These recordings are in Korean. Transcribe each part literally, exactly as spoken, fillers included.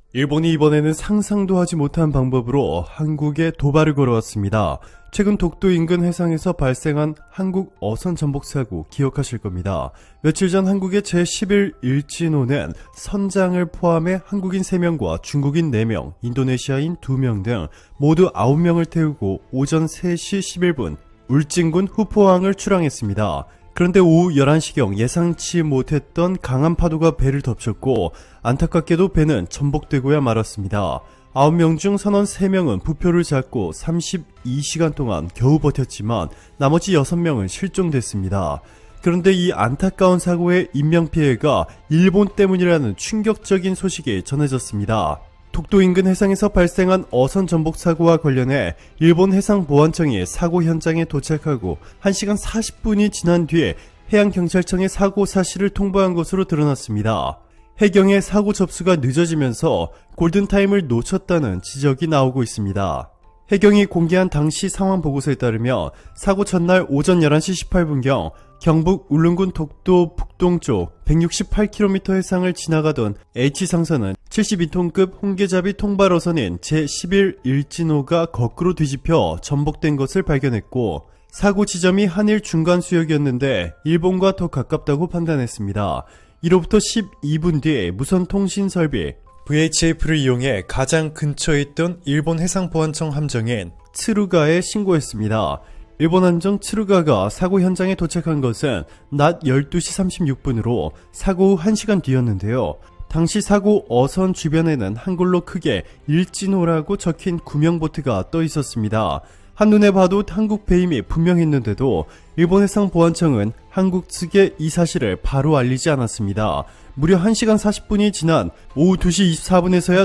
일본이 이번에는 상상도 하지 못한 방법으로 한국에 도발을 걸어왔습니다. 최근 독도 인근 해상에서 발생한 한국 어선 전복 사고 기억하실 겁니다. 며칠 전 한국의 제십일 일진호는 선장을 포함해 한국인 세 명과 중국인 네 명, 인도네시아인 두 명 등 모두 아홉 명을 태우고 오전 세 시 십일 분 울진군 후포항을 출항했습니다. 그런데 오후 열한 시경 예상치 못했던 강한 파도가 배를 덮쳤고 안타깝게도 배는 전복되고야 말았습니다. 아홉 명 중 선원 세 명은 부표를 잡고 삼십이 시간 동안 겨우 버텼지만 나머지 여섯 명은 실종됐습니다. 그런데 이 안타까운 사고의 인명피해가 일본 때문이라는 충격적인 소식이 전해졌습니다. 독도 인근 해상에서 발생한 어선 전복 사고와 관련해 일본 해상보안청이 사고 현장에 도착하고 한 시간 사십 분이 지난 뒤에 해양경찰청에 사고 사실을 통보한 것으로 드러났습니다. 해경의 사고 접수가 늦어지면서 골든타임을 놓쳤다는 지적이 나오고 있습니다. 해경이 공개한 당시 상황 보고서에 따르면 사고 첫날 오전 열한 시 십팔 분경 경북 울릉군 독도 북동쪽 백육십팔 킬로미터 해상을 지나가던 H상선은 칠십이 톤급 홍계잡이 통발어선인 제십일 일진호가 거꾸로 뒤집혀 전복된 것을 발견했고 사고 지점이 한일 중간 수역이었는데 일본과 더 가깝다고 판단했습니다. 이로부터 십이 분 뒤에 무선 통신 설비 브이에이치에프를 이용해 가장 근처에 있던 일본 해상보안청 함정인 츠루가에 신고했습니다. 일본 함정 츠루가가 사고 현장에 도착한 것은 낮 열두 시 삼십육 분으로 사고 후 한 시간 뒤였는데요. 당시 사고 어선 주변에는 한글로 크게 일진호라고 적힌 구명보트가 떠 있었습니다. 한눈에 봐도 한국 배임이 분명했는데도 일본 해상보안청은 한국 측에 이 사실을 바로 알리지 않았습니다. 무려 한 시간 사십 분이 지난 오후 두 시 이십사 분에서야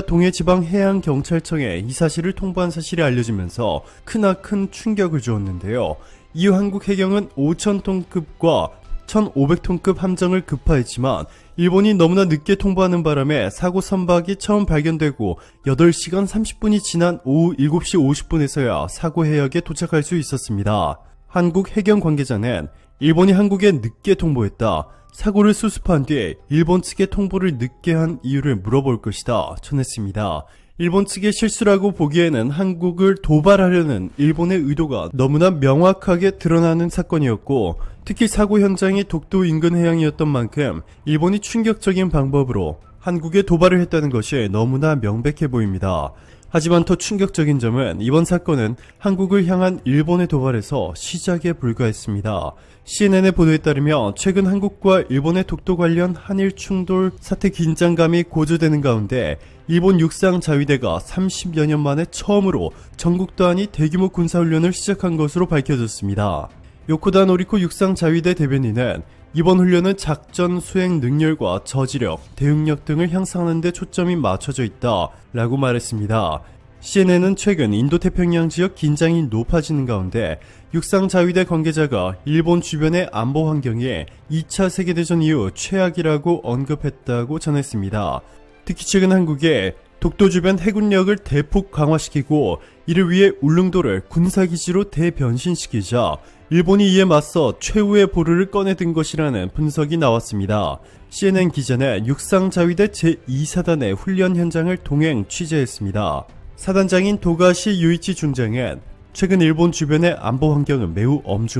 동해지방해양경찰청에 이 사실을 통보한 사실이 알려지면서 크나큰 충격을 주었는데요. 이후 한국 해경은 오천 톤급과 천오백 톤급 함정을 급파했지만 일본이 너무나 늦게 통보하는 바람에 사고 선박이 처음 발견되고 여덟 시간 삼십 분이 지난 오후 일곱 시 오십 분에서야 사고 해역에 도착할 수 있었습니다. 한국 해경 관계자는 일본이 한국에 늦게 통보했다. 사고를 수습한 뒤에 일본 측에 통보를 늦게 한 이유를 물어볼 것이다 전했습니다. 일본 측의 실수라고 보기에는 한국을 도발하려는 일본의 의도가 너무나 명확하게 드러나는 사건이었고 특히 사고 현장이 독도 인근 해양이었던 만큼 일본이 충격적인 방법으로 한국에 도발을 했다는 것이 너무나 명백해 보입니다. 하지만 더 충격적인 점은 이번 사건은 한국을 향한 일본의 도발에서 시작에 불과했습니다. 씨엔엔의 보도에 따르면 최근 한국과 일본의 독도 관련 한일 충돌 사태 긴장감이 고조되는 가운데 일본 육상자위대가 삼십여 년 만에 처음으로 전국 단위 대규모 군사훈련을 시작한 것으로 밝혀졌습니다. 요코다 노리코 육상자위대 대변인은 이번 훈련은 작전 수행 능률과 저지력, 대응력 등을 향상하는 데 초점이 맞춰져 있다 라고 말했습니다. 씨엔엔은 최근 인도태평양 지역 긴장이 높아지는 가운데 육상자위대 관계자가 일본 주변의 안보 환경이 이 차 세계대전 이후 최악이라고 언급했다고 전했습니다. 특히 최근 한국에 독도 주변 해군력을 대폭 강화시키고 이를 위해 울릉도를 군사기지로 대변신시키자 일본이 이에 맞서 최후의 보루를 꺼내든 것이라는 분석이 나왔습니다. 씨엔엔 기자는 육상자위대 제이 사단의 훈련 현장을 동행 취재했습니다. 사단장인 도가시 유이치 중장은 최근 일본 주변의 안보 환경은 매우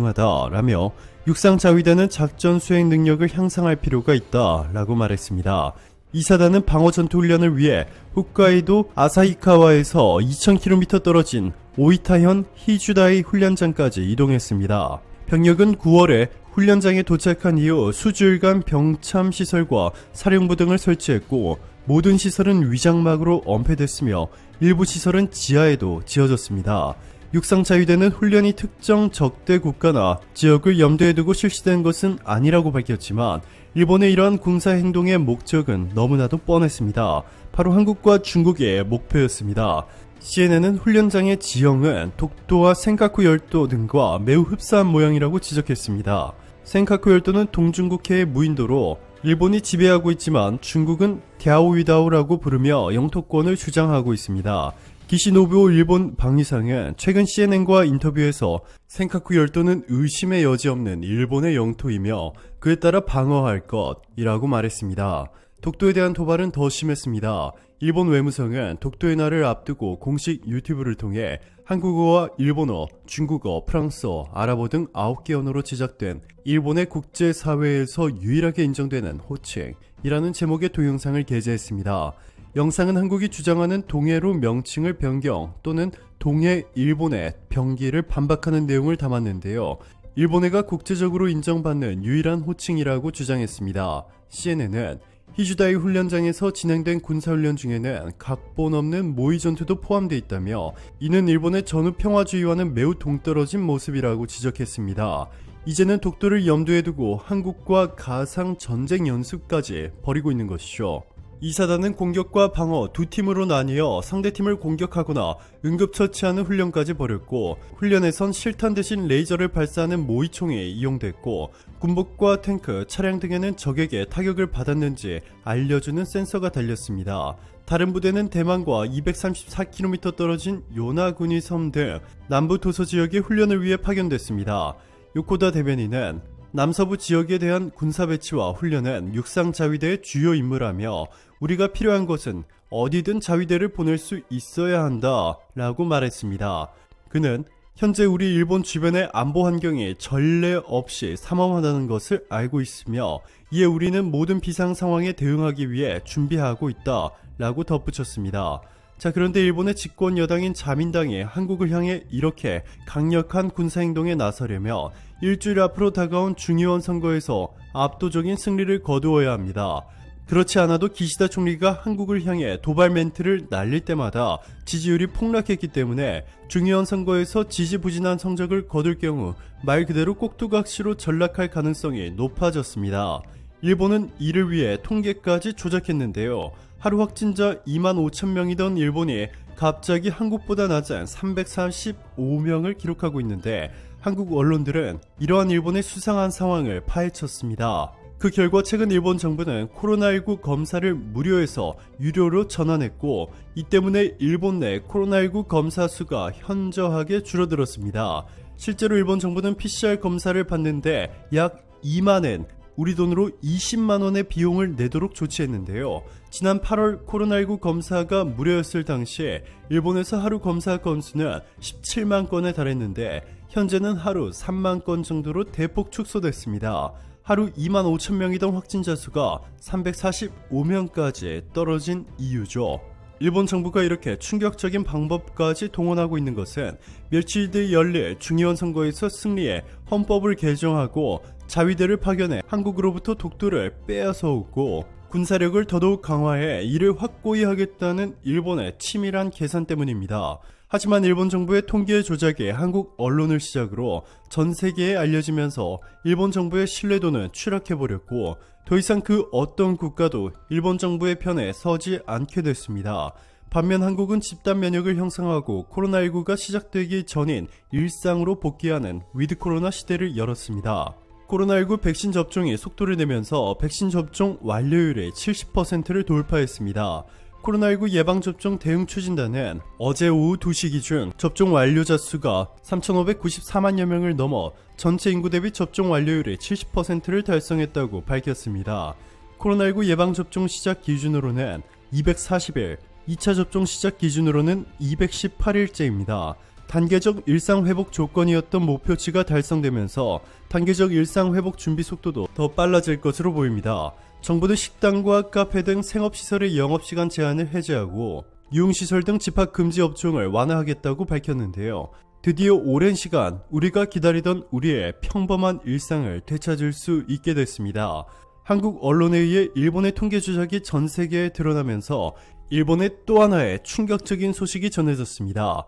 엄중하다라며 육상자위대는 작전 수행 능력을 향상할 필요가 있다라고 말했습니다. 이 사단은 방어 전투 훈련을 위해 홋카이도 아사히카와에서 이천 킬로미터 떨어진 오이타현 히주다이 훈련장까지 이동했습니다. 병력은 구월에 훈련장에 도착한 이후 수주일간 병참 시설과 사령부 등을 설치했고 모든 시설은 위장막으로 엄폐됐으며 일부 시설은 지하에도 지어졌습니다. 육상자위대는 훈련이 특정 적대 국가나 지역을 염두에 두고 실시된 것은 아니라고 밝혔지만 일본의 이러한 군사행동의 목적은 너무나도 뻔했습니다. 바로 한국과 중국의 목표였습니다. 씨엔엔은 훈련장의 지형은 독도와 센카쿠 열도 등과 매우 흡사한 모양이라고 지적했습니다. 센카쿠 열도는 동중국해의 무인도로 일본이 지배하고 있지만 중국은 갸오위다오라고 부르며 영토권을 주장하고 있습니다. 기시노부오 일본 방위상은 최근 씨엔엔과 인터뷰에서 센카쿠 열도는 의심의 여지 없는 일본의 영토이며 그에 따라 방어할 것이라고 말했습니다. 독도에 대한 도발은 더 심했습니다. 일본 외무성은 독도의 날을 앞두고 공식 유튜브를 통해 한국어와 일본어, 중국어, 프랑스어, 아랍어 등 아홉 개 언어로 제작된 일본의 국제사회에서 유일하게 인정되는 호칭이라는 제목의 동영상을 게재했습니다. 영상은 한국이 주장하는 동해로 명칭을 변경 또는 동해 일본의 병기를 반박하는 내용을 담았는데요. 일본해가 국제적으로 인정받는 유일한 호칭이라고 주장했습니다. 씨엔엔은 히주다이 훈련장에서 진행된 군사훈련 중에는 각본 없는 모의 전투도 포함되어 있다며 이는 일본의 전후 평화주의와는 매우 동떨어진 모습이라고 지적했습니다. 이제는 독도를 염두에 두고 한국과 가상 전쟁 연습까지 벌이고 있는 것이죠. 이 사단은 공격과 방어 두 팀으로 나뉘어 상대팀을 공격하거나 응급처치하는 훈련까지 벌였고, 훈련에선 실탄 대신 레이저를 발사하는 모의총이 이용됐고, 군복과 탱크, 차량 등에는 적에게 타격을 받았는지 알려주는 센서가 달렸습니다. 다른 부대는 대만과 이백삼십사 킬로미터 떨어진 요나구니 섬 등 남부 도서 지역에 훈련을 위해 파견됐습니다. 요코다 대변인은 남서부 지역에 대한 군사 배치와 훈련은 육상 자위대의 주요 임무라며 우리가 필요한 것은 어디든 자위대를 보낼 수 있어야 한다 라고 말했습니다. 그는 현재 우리 일본 주변의 안보 환경이 전례 없이 삼엄하다는 것을 알고 있으며 이에 우리는 모든 비상 상황에 대응하기 위해 준비하고 있다 라고 덧붙였습니다. 자, 그런데 일본의 집권 여당인 자민당이 한국을 향해 이렇게 강력한 군사행동에 나서려면 일주일 앞으로 다가온 중의원 선거에서 압도적인 승리를 거두어야 합니다. 그렇지 않아도 기시다 총리가 한국을 향해 도발 멘트를 날릴 때마다 지지율이 폭락했기 때문에 중의원 선거에서 지지부진한 성적을 거둘 경우 말 그대로 꼭두각시로 전락할 가능성이 높아졌습니다. 일본은 이를 위해 통계까지 조작했는데요. 하루 확진자 이만 오천 명이던 일본이 갑자기 한국보다 낮은 삼백사십오 명을 기록하고 있는데 한국 언론들은 이러한 일본의 수상한 상황을 파헤쳤습니다. 그 결과 최근 일본 정부는 코로나십구 검사를 무료에서 유료로 전환했고, 이 때문에 일본 내 코로나십구 검사 수가 현저하게 줄어들었습니다. 실제로 일본 정부는 피씨알 검사를 받는데 약 이만엔 우리 돈으로 이십만 원의 비용을 내도록 조치했는데요. 지난 팔월 코로나십구 검사가 무료였을 당시에 일본에서 하루 검사 건수는 십칠만 건에 달했는데 현재는 하루 삼만 건 정도로 대폭 축소됐습니다. 하루 이만 오천 명이던 확진자 수가 삼백사십오 명까지 떨어진 이유죠. 일본 정부가 이렇게 충격적인 방법까지 동원하고 있는 것은 며칠 뒤 열릴 중의원 선거에서 승리해 헌법을 개정하고 자위대를 파견해 한국으로부터 독도를 빼앗아 오고 군사력을 더더욱 강화해 이를 확고히 하겠다는 일본의 치밀한 계산 때문입니다. 하지만 일본 정부의 통계 조작이 한국 언론을 시작으로 전 세계에 알려지면서 일본 정부의 신뢰도는 추락해버렸고 더 이상 그 어떤 국가도 일본 정부의 편에 서지 않게 됐습니다. 반면 한국은 집단 면역을 형성하고 코로나십구가 시작되기 전인 일상으로 복귀하는 위드 코로나 시대를 열었습니다. 코로나십구 백신 접종이 속도를 내면서 백신 접종 완료율이 칠십 퍼센트를 돌파했습니다. 코로나십구 예방접종 대응추진단은 어제 오후 두 시 기준 접종 완료자 수가 삼천오백구십사만여 명을 넘어 전체 인구 대비 접종 완료율이 칠십 퍼센트를 달성했다고 밝혔습니다. 코로나십구 예방접종 시작 기준으로는 이백사십 일, 이 차 접종 시작 기준으로는 이백십팔 일째입니다. 단계적 일상회복 조건이었던 목표치가 달성되면서 단계적 일상회복 준비 속도도 더 빨라질 것으로 보입니다. 정부는 식당과 카페 등 생업시설의 영업시간 제한을 해제하고 유흥시설 등 집합금지 업종을 완화하겠다고 밝혔는데요. 드디어 오랜 시간 우리가 기다리던 우리의 평범한 일상을 되찾을 수 있게 됐습니다. 한국 언론에 의해 일본의 통계 조작이 전 세계에 드러나면서 일본의 또 하나의 충격적인 소식이 전해졌습니다.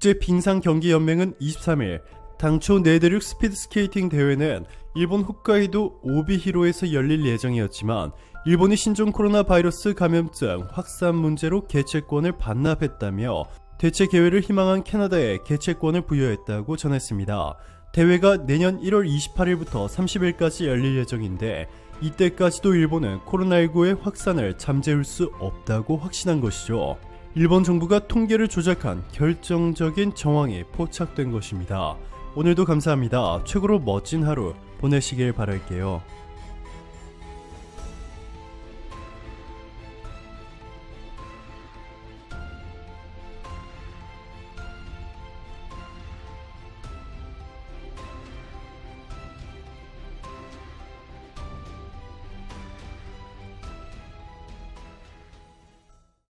국제빙상경기연맹은 이십삼 일 당초 네대륙 스피드스케이팅 대회는 일본 홋카이도 오비히로에서 열릴 예정이었지만 일본이 신종 코로나 바이러스 감염증 확산 문제로 개최권을 반납했다며 대체 개회를 희망한 캐나다에 개최권을 부여했다고 전했습니다. 대회가 내년 일월 이십팔일부터 삼십일까지 열릴 예정인데 이때까지도 일본은 코로나십구의 확산을 잠재울 수 없다고 확신한 것이죠. 일본 정부가 통계를 조작한 결정적인 정황이 포착된 것입니다. 오늘도 감사합니다. 최고로 멋진 하루 보내시길 바랄게요.